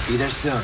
Be there soon.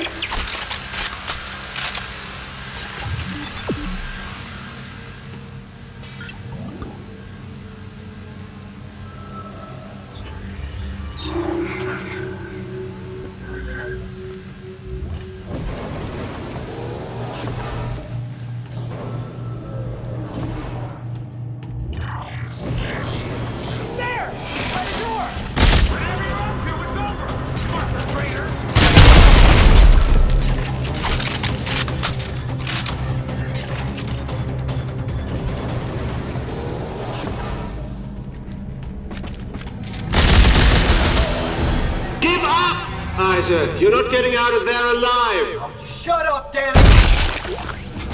Isaac, you're not getting out of there alive! Oh, shut up, damn it!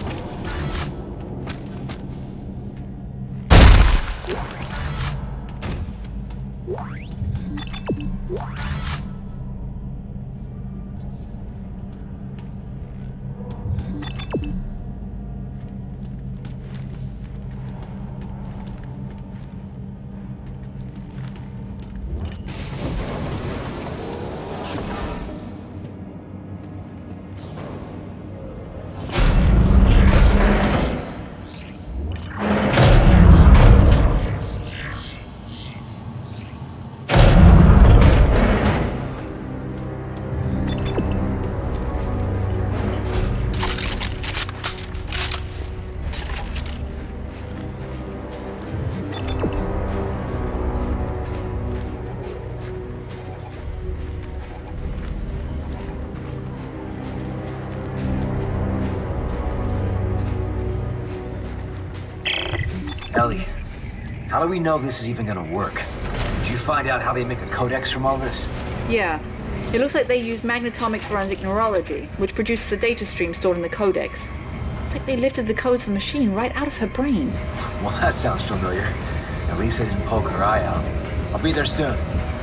Ellie, how do we know this is even gonna work? Did you find out how they make a codex from all this? Yeah. It looks like they use magnetomic forensic neurology, which produces a data stream stored in the codex. It's like they lifted the codes of the machine right out of her brain. Well, that sounds familiar. At least I didn't poke her eye out. I'll be there soon.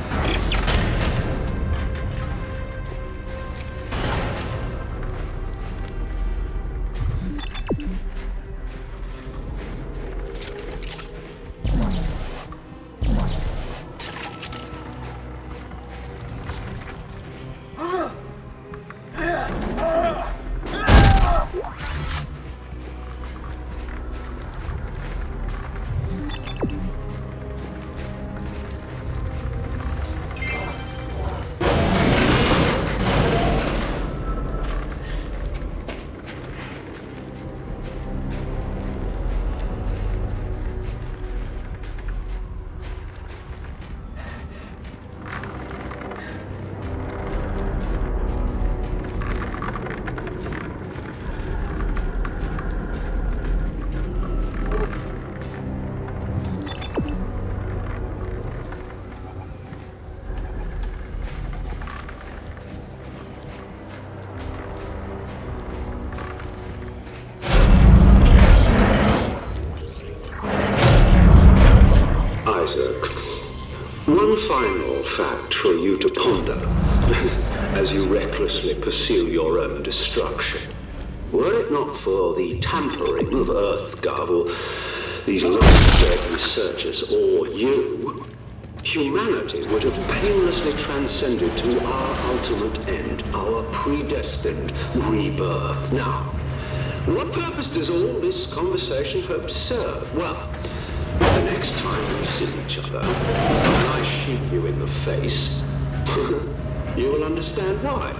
One final fact for you to ponder as you recklessly pursue your own destruction. Were it not for the tampering of EarthGov or these long-dead researchers or you, humanity would have painlessly transcended to our ultimate end, our predestined rebirth. Now, what purpose does all this conversation hope to serve? Well, the next time we see each other, and I shoot you in the face, you will understand why.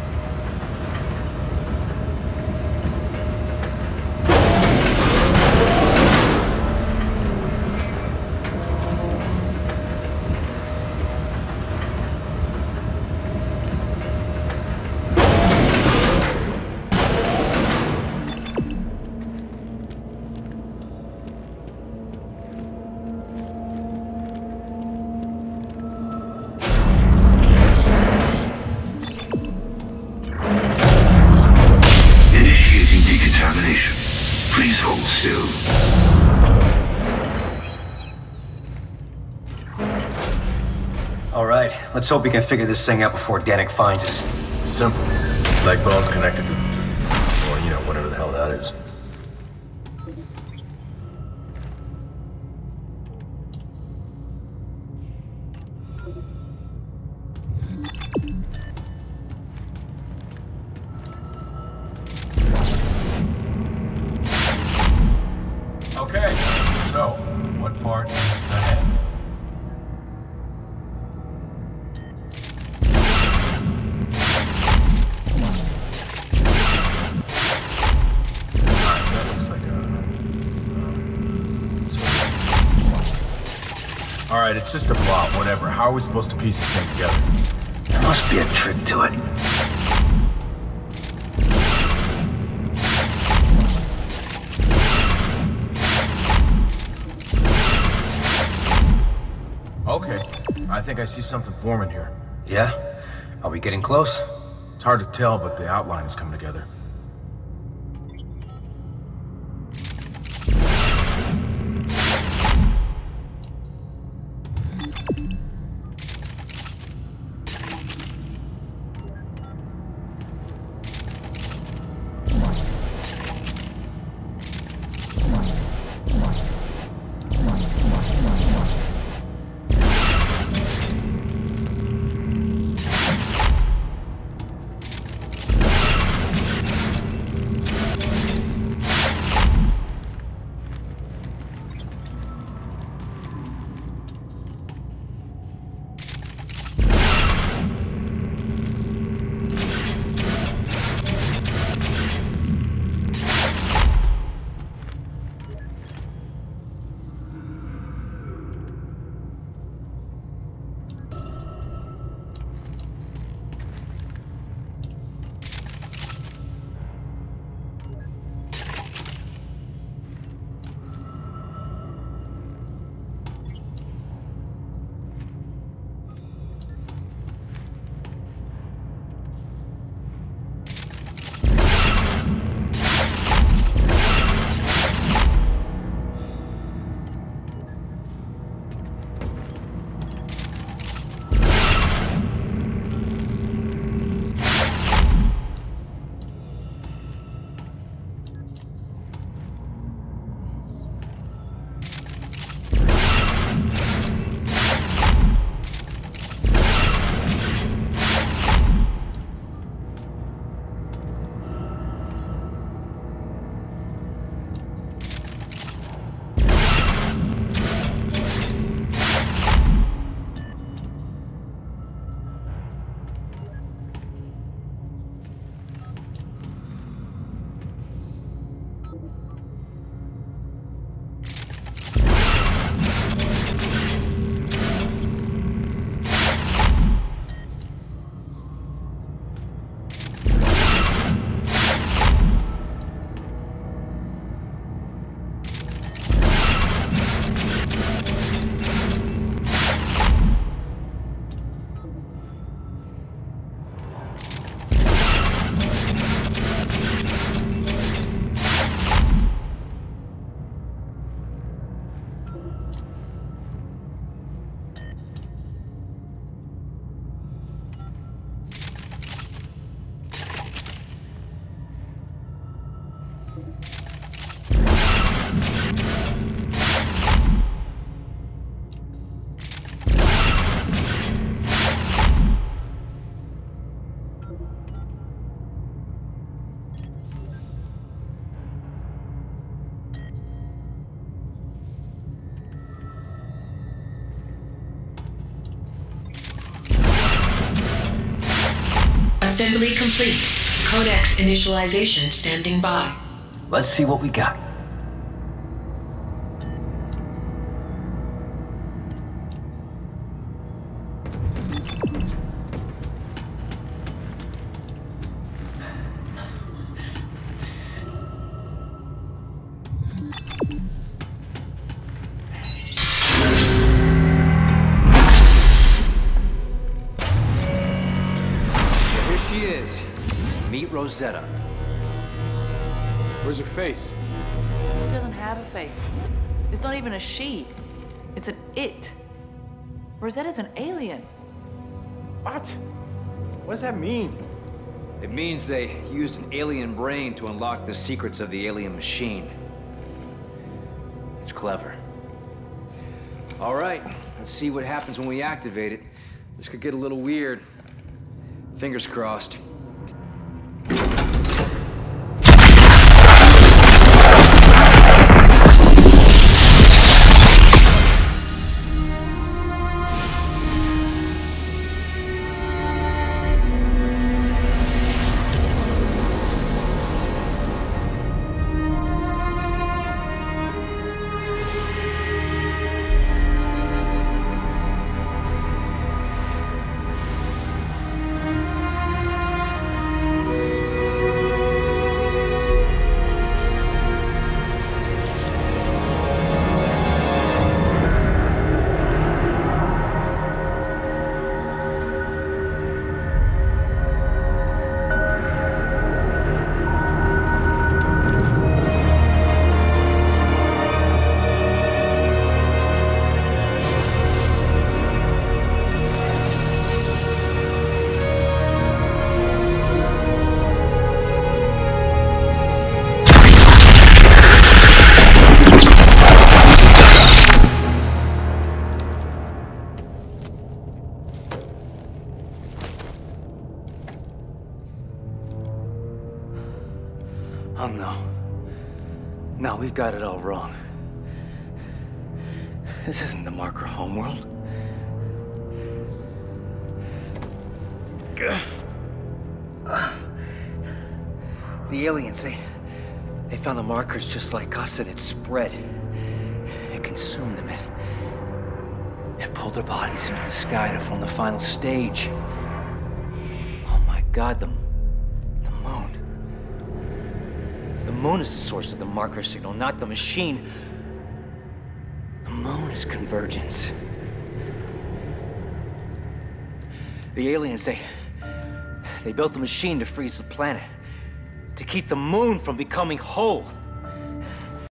Please hold still. All right, let's hope we can figure this thing out before Danik finds us. It's simple. Leg bone's connected to... well, you know, whatever the hell that is. it's just a blob, whatever. How are we supposed to piece this thing together? There must be a trick to it. Okay, I think I see something forming here. Yeah? Are we getting close? It's hard to tell, but the outline is coming together. Assembly complete. Codex initialization standing by. Let's see what we got. Rosetta. Where's her face? She doesn't have a face. It's not even a she. It's an it. Rosetta's an alien. What? What does that mean? It means they used an alien brain to unlock the secrets of the alien machine. It's clever. All right, let's see what happens when we activate it. This could get a little weird. Fingers crossed. Oh no. No, we've got it all wrong. This isn't the marker homeworld. The aliens, they found the markers just like us, and it spread. It consumed them. It pulled their bodies into the sky to form the final stage. Oh my God, the moon. The moon is the source of the marker signal, not the machine. The moon is convergence. The aliens, they built the machine to freeze the planet, to keep the moon from becoming whole.